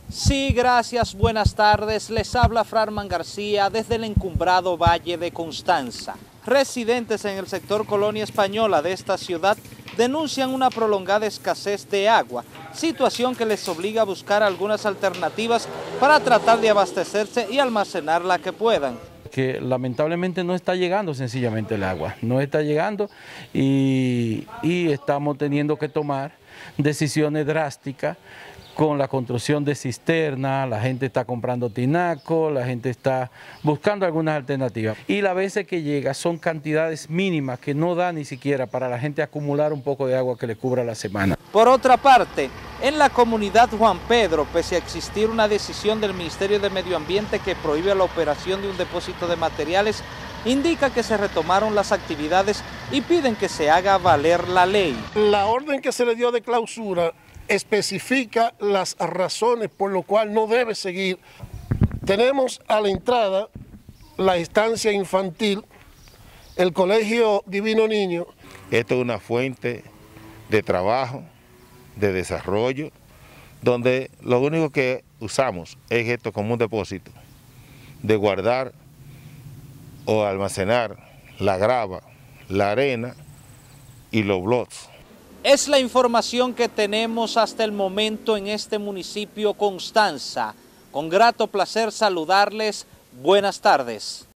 Sí, gracias, buenas tardes. Les habla Frarman García desde el encumbrado Valle de Constanza. Residentes en el sector Colonia Española de esta ciudad denuncian una prolongada escasez de agua, situación que les obliga a buscar algunas alternativas para tratar de abastecerse y almacenar la que puedan. Que lamentablemente no está llegando sencillamente el agua, no está llegando y estamos teniendo que tomar decisiones drásticas con la construcción de cisternas, la gente está comprando tinaco, la gente está buscando algunas alternativas. Y las veces que llega son cantidades mínimas que no da ni siquiera para la gente acumular un poco de agua que le cubra la semana. Por otra parte, en la comunidad Juan Pedro, pese a existir una decisión del Ministerio de Medio Ambiente que prohíbe la operación de un depósito de materiales, indica que se retomaron las actividades y piden que se haga valer la ley. La orden que se le dio de clausura especifica las razones por lo cual no debe seguir. Tenemos a la entrada la estancia infantil, el Colegio Divino Niño. Esto es una fuente de trabajo, de desarrollo, donde lo único que usamos es esto como un depósito de guardar o almacenar la grava, la arena y los bloques. Es la información que tenemos hasta el momento en este municipio Constanza. Con grato placer saludarles. Buenas tardes.